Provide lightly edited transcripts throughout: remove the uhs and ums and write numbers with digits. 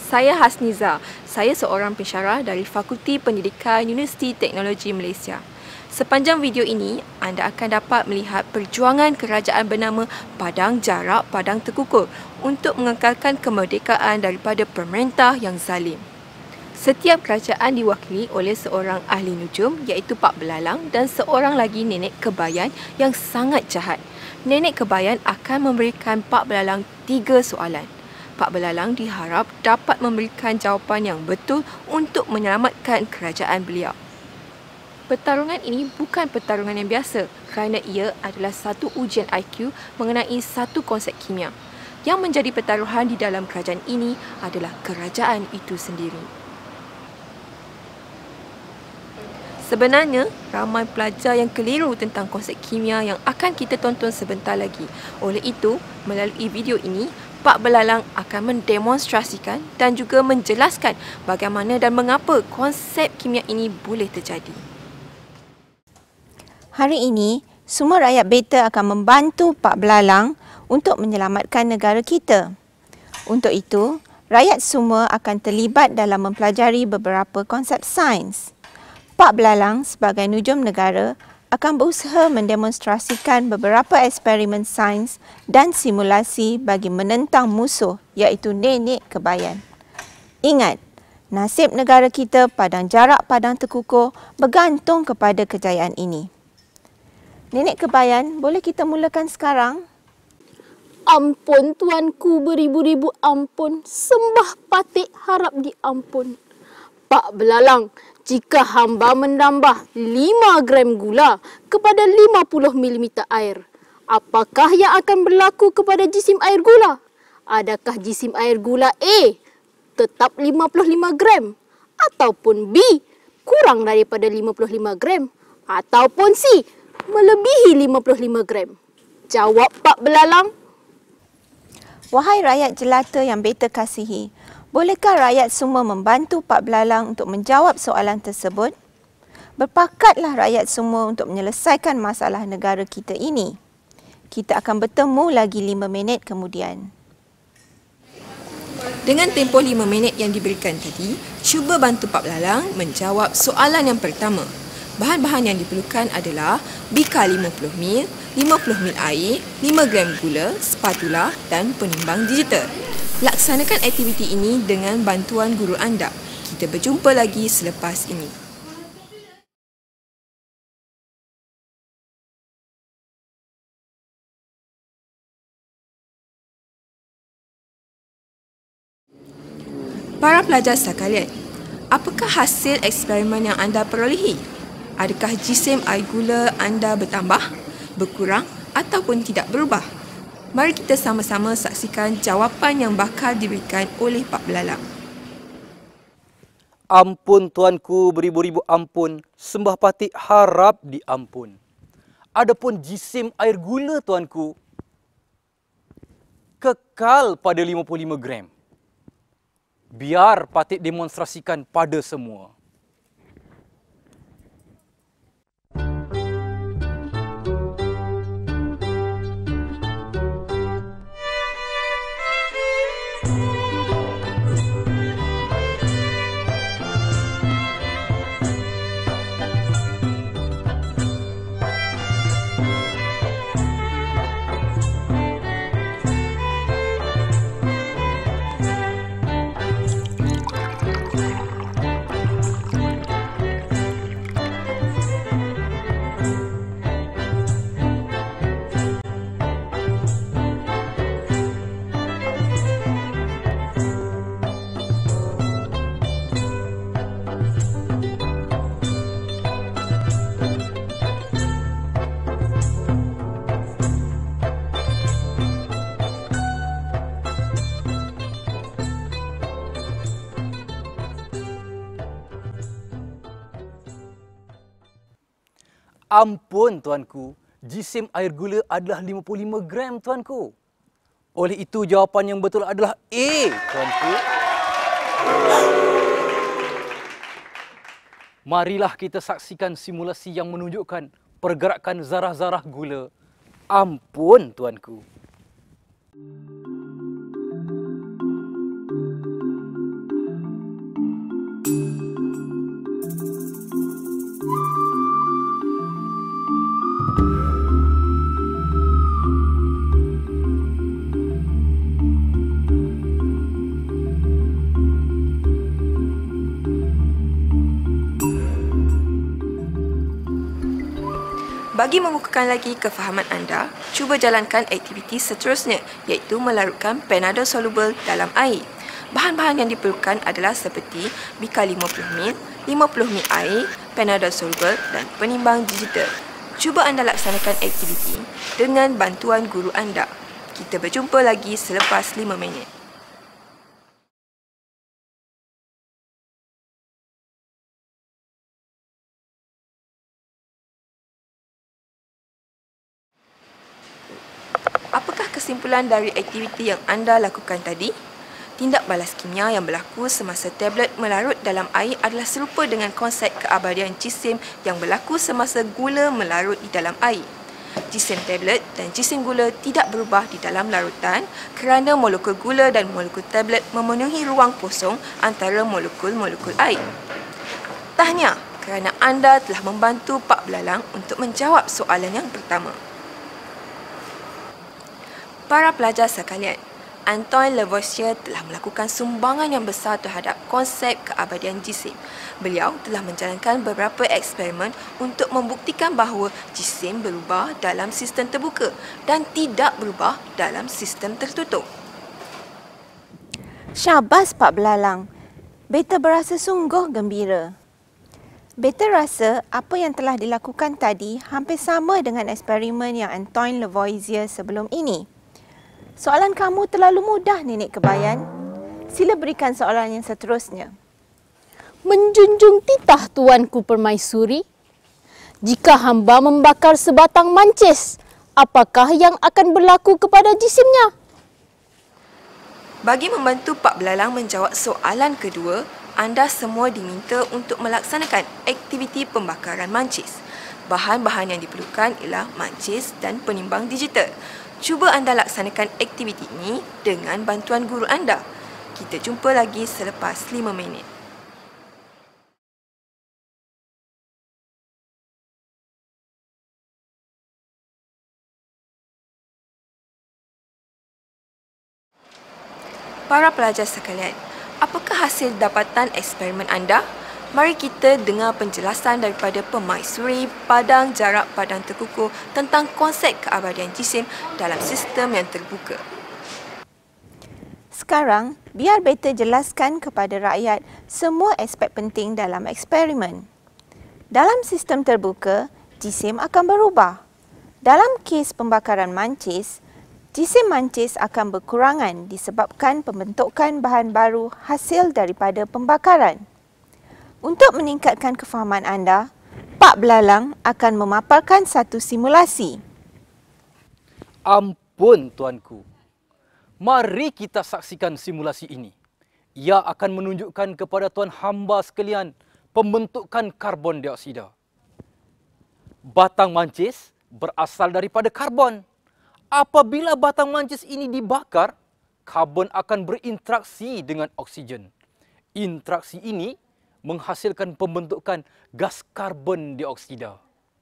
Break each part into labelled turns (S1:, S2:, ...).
S1: Saya Hasniza. Saya seorang pensyarah dari Fakulti Pendidikan Universiti Teknologi Malaysia. Sepanjang video ini, anda akan dapat melihat perjuangan kerajaan bernama Padang Jarak Padang Tekukur untuk mengekalkan kemerdekaan daripada pemerintah yang zalim. Setiap kerajaan diwakili oleh seorang ahli nujum iaitu Pak Belalang dan seorang lagi nenek kebayan yang sangat jahat. Nenek kebayan akan memberikan Pak Belalang 3 soalan. Pak Belalang diharap dapat memberikan jawapan yang betul untuk menyelamatkan kerajaan beliau. Pertarungan ini bukan pertarungan yang biasa kerana ia adalah satu ujian IQ mengenai satu konsep kimia. Yang menjadi pertaruhan di dalam kerajaan ini adalah kerajaan itu sendiri. Sebenarnya, ramai pelajar yang keliru tentang konsep kimia yang akan kita tonton sebentar lagi. Oleh itu, melalui video ini, Pak Belalang akan mendemonstrasikan dan juga menjelaskan bagaimana dan mengapa konsep kimia ini boleh terjadi.
S2: Hari ini, semua rakyat Beta akan membantu Pak Belalang untuk menyelamatkan negara kita. Untuk itu, rakyat semua akan terlibat dalam mempelajari beberapa konsep sains. Pak Belalang sebagai nujum negara akan berusaha mendemonstrasikan beberapa eksperimen sains dan simulasi bagi menentang musuh iaitu nenek kebayan. Ingat, nasib negara kita Padang Jarak Padang Tekukur bergantung kepada kejayaan ini. Nenek kebayan, boleh kita mulakan sekarang?
S3: Ampun tuanku, beribu-ribu ampun, sembah patik harap diampun. Pak Belalang, jika hamba menambah 5 gram gula kepada 50 mm air, apakah yang akan berlaku kepada jisim air gula? Adakah jisim air gula A tetap 55 gram? Ataupun B kurang daripada 55 gram? Ataupun C melebihi 55 gram? Jawab Pak Belalang.
S2: Wahai rakyat jelata yang Beta kasihi, bolehkah rakyat semua membantu Pak Belalang untuk menjawab soalan tersebut? Berpakatlah rakyat semua untuk menyelesaikan masalah negara kita ini. Kita akan bertemu lagi 5 minit kemudian.
S1: Dengan tempoh 5 minit yang diberikan tadi, cuba bantu Pak Belalang menjawab soalan yang pertama. Bahan-bahan yang diperlukan adalah bikar 50 ml, 50 ml air, 5 gram gula, spatula dan penimbang digital. Laksanakan aktiviti ini dengan bantuan guru anda. Kita berjumpa lagi selepas ini. Para pelajar sekalian, apakah hasil eksperimen yang anda perolehi? Adakah jisim air gula anda bertambah, berkurang ataupun tidak berubah? Mari kita sama-sama saksikan jawapan yang bakal diberikan oleh Pak Belalang.
S4: Ampun tuanku, beribu-ribu ampun, sembah patik harap diampun. Adapun jisim air gula tuanku, kekal pada 55 gram. Biar patik demonstrasikan pada semua. Ampun tuanku, jisim air gula adalah 55 gram tuanku. Oleh itu jawapan yang betul adalah A tuanku. Marilah kita saksikan simulasi yang menunjukkan pergerakan zarah-zarah gula. Ampun tuanku.
S1: Bagi mengukuhkan lagi kefahaman anda, cuba jalankan aktiviti seterusnya iaitu melarutkan panadol soluble dalam air. Bahan-bahan yang diperlukan adalah seperti bikar 50 ml, 50 ml air, panadol soluble dan penimbang digital. Cuba anda laksanakan aktiviti dengan bantuan guru anda. Kita berjumpa lagi selepas 5 minit. Apakah kesimpulan dari aktiviti yang anda lakukan tadi? Tindak balas kimia yang berlaku semasa tablet melarut dalam air adalah serupa dengan konsep keabadian jisim yang berlaku semasa gula melarut di dalam air. Jisim tablet dan jisim gula tidak berubah di dalam larutan kerana molekul gula dan molekul tablet memenuhi ruang kosong antara molekul-molekul air. Tahniah kerana anda telah membantu Pak Belalang untuk menjawab soalan yang pertama. Para pelajar sekalian, Antoine Lavoisier telah melakukan sumbangan yang besar terhadap konsep keabadian jisim. Beliau telah menjalankan beberapa eksperimen untuk membuktikan bahawa jisim berubah dalam sistem terbuka dan tidak berubah dalam sistem tertutup.
S2: Syabas Pak Belalang. Beta berasa sungguh gembira. Beta rasa apa yang telah dilakukan tadi hampir sama dengan eksperimen yang Antoine Lavoisier sebelum ini. Soalan kamu terlalu mudah, Nenek Kebayan. Sila berikan soalan yang seterusnya.
S3: Menjunjung titah Tuanku Permaisuri, jika hamba membakar sebatang mancis, apakah yang akan berlaku kepada jisimnya?
S1: Bagi membantu Pak Belalang menjawab soalan kedua, anda semua diminta untuk melaksanakan aktiviti pembakaran mancis. Bahan-bahan yang diperlukan ialah mancis dan penimbang digital. Cuba anda laksanakan aktiviti ini dengan bantuan guru anda. Kita jumpa lagi selepas 5 minit. Para pelajar sekalian, apakah hasil dapatan eksperimen anda? Mari kita dengar penjelasan daripada Permaisuri Padang Jarak Padang Terkukuh tentang konsep keabadian jisim dalam sistem yang terbuka.
S2: Sekarang, biar beta jelaskan kepada rakyat semua aspek penting dalam eksperimen. Dalam sistem terbuka, jisim akan berubah. Dalam kes pembakaran mancis, jisim mancis akan berkurangan disebabkan pembentukan bahan baru hasil daripada pembakaran. Untuk meningkatkan kefahaman anda, Pak Belalang akan memaparkan satu simulasi.
S4: Ampun tuanku. Mari kita saksikan simulasi ini. Ia akan menunjukkan kepada tuan hamba sekalian pembentukan karbon dioksida. Batang mancis berasal daripada karbon. Apabila batang mancis ini dibakar, karbon akan berinteraksi dengan oksigen. Interaksi ini menghasilkan pembentukan gas karbon dioksida.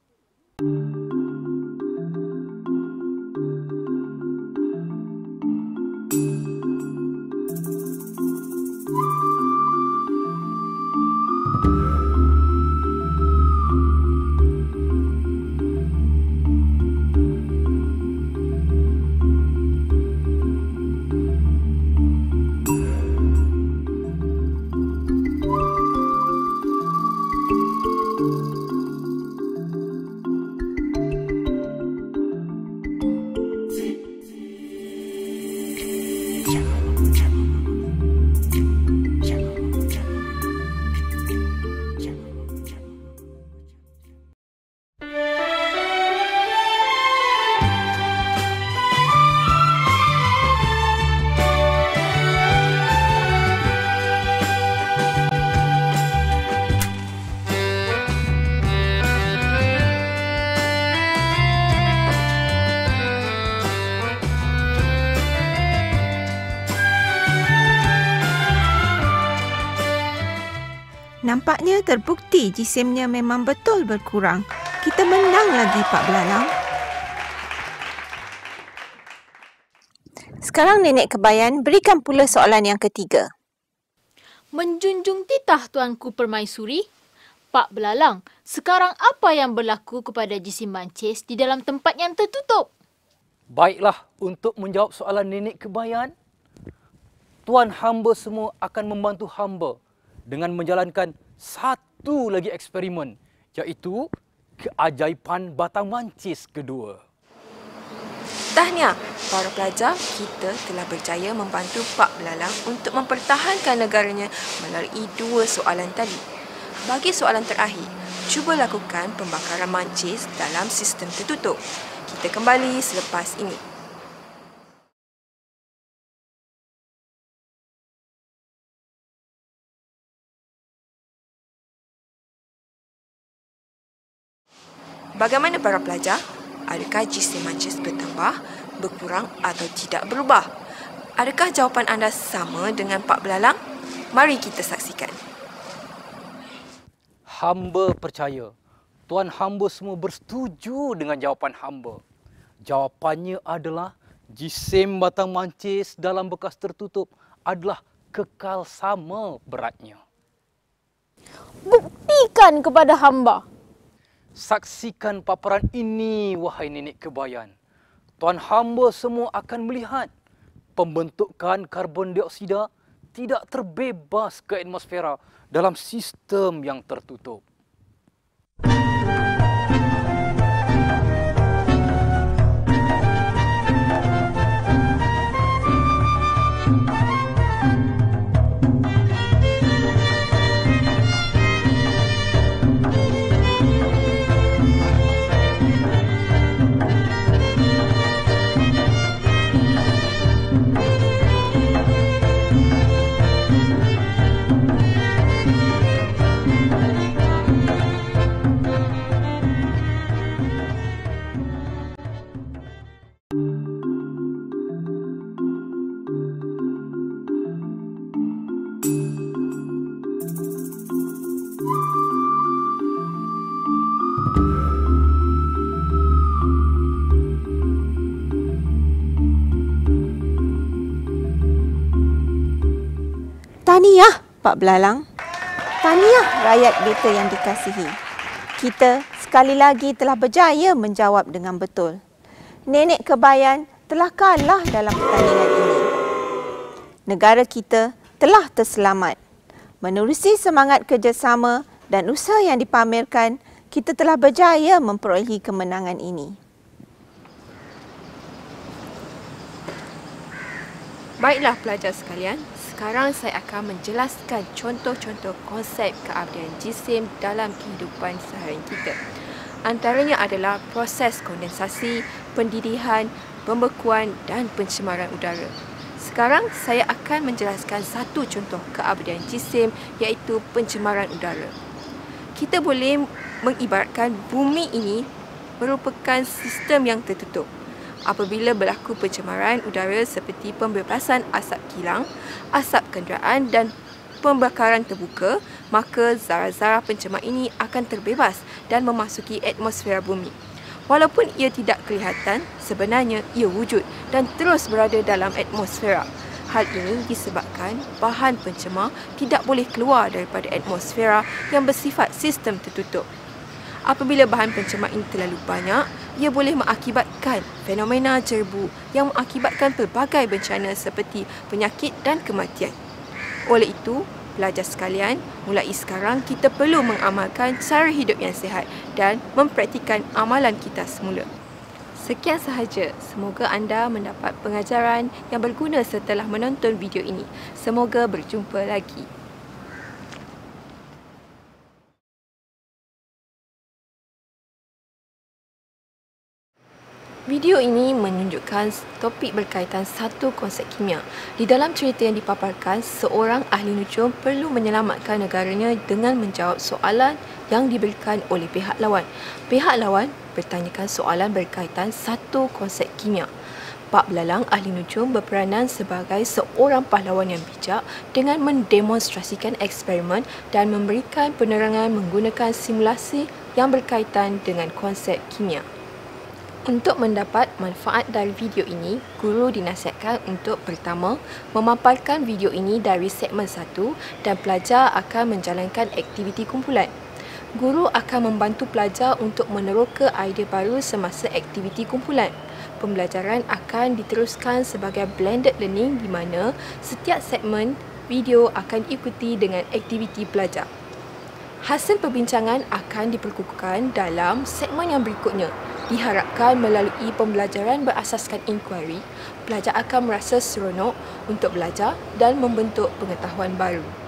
S2: Nampaknya terbukti jisimnya memang betul berkurang. Kita menang lagi, Pak Belalang. Sekarang Nenek Kebayan berikan pula soalan yang ketiga.
S3: Menjunjung titah Tuanku Permaisuri, Pak Belalang, sekarang apa yang berlaku kepada jisim mancis di dalam tempat yang tertutup?
S4: Baiklah, untuk menjawab soalan nenek kebayan, tuan hamba semua akan membantu hamba dengan menjalankan satu lagi eksperimen, iaitu keajaiban batang mancis kedua.
S1: Tahniah, para pelajar, kita telah berjaya membantu Pak Belalang untuk mempertahankan negaranya melalui 2 soalan tadi. Bagi soalan terakhir, cuba lakukan pembakaran mancis dalam sistem tertutup. Kita kembali selepas ini. Bagaimana para pelajar? Adakah jisim mancis bertambah, berkurang atau tidak berubah? Adakah jawapan anda sama dengan Pak Belalang? Mari kita saksikan.
S4: Hamba percaya tuan hamba semua bersetuju dengan jawapan hamba. Jawapannya adalah jisim batang mancis dalam bekas tertutup adalah kekal sama beratnya.
S3: Buktikan kepada hamba.
S4: Saksikan paparan ini, wahai nenek kebayan. Tuan hamba semua akan melihat pembentukan karbon dioksida tidak terbebas ke atmosfera dalam sistem yang tertutup.
S2: Tahniah, Pak Belalang. Tahniah rakyat beta yang dikasihi. Kita sekali lagi telah berjaya menjawab dengan betul. Nenek kebayan telah kalah dalam pertandingan ini. Negara kita telah terselamat. Menerusi semangat kerjasama dan usaha yang dipamerkan, kita telah berjaya memperolehi kemenangan ini.
S1: Baiklah pelajar sekalian, sekarang saya akan menjelaskan contoh-contoh konsep keabadian jisim dalam kehidupan seharian kita. Antaranya adalah proses kondensasi, pendidihan, pembekuan dan pencemaran udara. Sekarang saya akan menjelaskan satu contoh keabadian jisim, iaitu pencemaran udara. Kita boleh mengibaratkan bumi ini merupakan sistem yang tertutup. Apabila berlaku pencemaran udara seperti pembebasan asap kilang, asap kenderaan dan pembakaran terbuka, maka zarah-zarah pencemar ini akan terbebas dan memasuki atmosfera bumi. Walaupun ia tidak kelihatan, sebenarnya ia wujud dan terus berada dalam atmosfera. Hal ini disebabkan bahan pencemar tidak boleh keluar daripada atmosfera yang bersifat sistem tertutup. Apabila bahan pencemar ini terlalu banyak, ia boleh mengakibatkan fenomena jerbu yang mengakibatkan pelbagai bencana seperti penyakit dan kematian. Oleh itu, pelajar sekalian, mulai sekarang kita perlu mengamalkan cara hidup yang sihat dan mempraktikkan amalan kita semula. Sekian sahaja. Semoga anda mendapat pengajaran yang berguna setelah menonton video ini. Semoga berjumpa lagi. Video ini menunjukkan topik berkaitan satu konsep kimia. Di dalam cerita yang dipaparkan, seorang ahli nujum perlu menyelamatkan negaranya dengan menjawab soalan yang diberikan oleh pihak lawan. Pihak lawan bertanyakan soalan berkaitan satu konsep kimia. Pak Belalang, ahli nujum, berperanan sebagai seorang pahlawan yang bijak dengan mendemonstrasikan eksperimen dan memberikan penerangan menggunakan simulasi yang berkaitan dengan konsep kimia. Untuk mendapat manfaat dari video ini, guru dinasihatkan untuk pertama, memaparkan video ini dari segmen 1 dan pelajar akan menjalankan aktiviti kumpulan. Guru akan membantu pelajar untuk meneroka idea baru semasa aktiviti kumpulan. Pembelajaran akan diteruskan sebagai blended learning di mana setiap segmen video akan diikuti dengan aktiviti pelajar. Hasil perbincangan akan diperkukuhkan dalam segmen yang berikutnya. Diharapkan melalui pembelajaran berasaskan inquiry, pelajar akan merasa seronok untuk belajar dan membentuk pengetahuan baru.